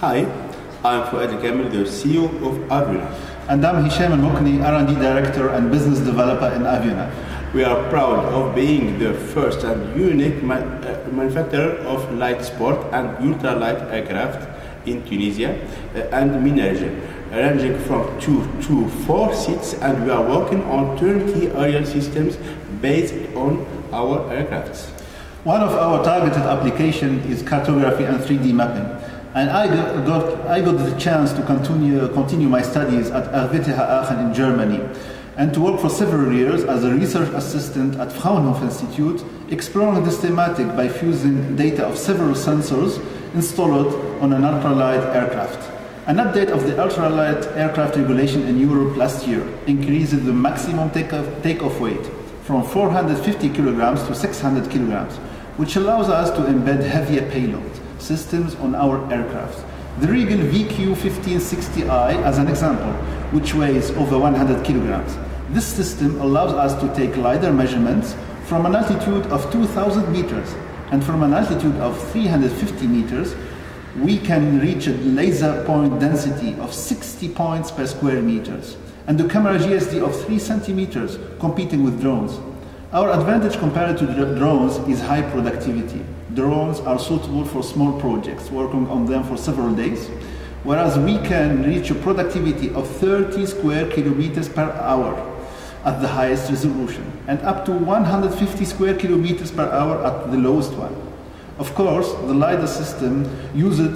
Hi, I'm Fouad Kamel, the CEO of Avionav. And I'm Hisham Al-Mokni, R&D Director and Business Developer in Avionav. We are proud of being the first and unique manufacturer of light sport and ultralight aircraft in Tunisia and MENA region, ranging from 2 to 4 seats, and we are working on turnkey aerial systems based on our aircrafts. One of our targeted applications is cartography and 3D mapping. And I got the chance to continue my studies at RWTH Aachen in Germany, and to work for several years as a research assistant at Fraunhofer Institute, exploring this thematic by fusing data of several sensors installed on an ultralight aircraft. An update of the ultralight aircraft regulation in Europe last year increases the maximum takeoff weight from 450 kilograms to 600 kilograms, which allows us to embed heavier payload systems on our aircraft. The Regal VQ1560i as an example, which weighs over 100 kilograms. This system allows us to take LiDAR measurements from an altitude of 2,000 meters, and from an altitude of 350 meters, we can reach a laser point density of 60 points per square meters, and the camera GSD of 3 centimeters, competing with drones. Our advantage compared to drones is high productivity. Drones are suitable for small projects, working on them for several days, whereas we can reach a productivity of 30 square kilometers per hour at the highest resolution, and up to 150 square kilometers per hour at the lowest one. Of course, the LiDAR system used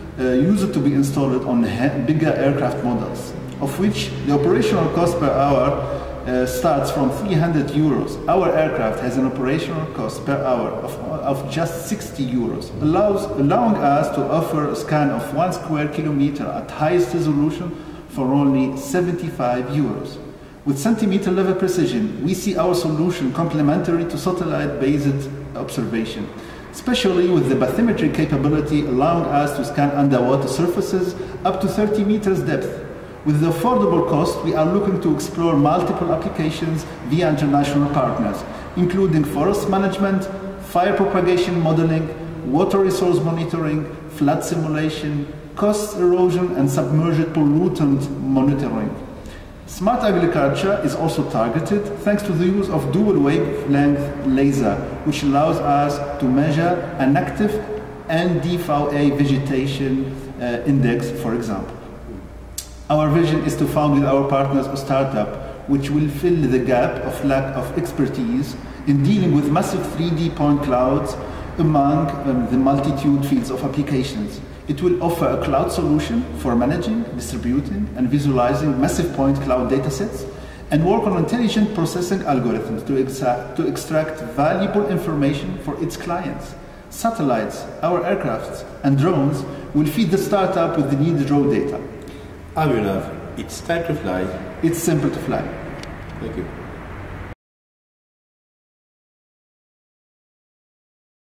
to be installed on bigger aircraft models, of which the operational cost per hour starts from 300 euros. Our aircraft has an operational cost per hour of just 60 euros, allowing us to offer a scan of 1 square kilometer at highest resolution for only 75 euros. With centimeter level precision, we see our solution complementary to satellite-based observation, especially with the bathymetry capability allowing us to scan underwater surfaces up to 30 meters depth. With the affordable cost, we are looking to explore multiple applications via international partners, including forest management, fire propagation modeling, water resource monitoring, flood simulation, coast erosion, and submerged pollutant monitoring. Smart agriculture is also targeted thanks to the use of dual wavelength laser, which allows us to measure an active NDVA vegetation index, for example. Our vision is to found with our partners a startup which will fill the gap of lack of expertise in dealing with massive 3D point clouds among the multitude fields of applications. It will offer a cloud solution for managing, distributing, and visualizing massive point cloud datasets, and work on intelligent processing algorithms to extract valuable information for its clients. Satellites, our aircrafts, and drones will feed the startup with the needed raw data. Avionav, it's time to fly. It's simple to fly. Thank you.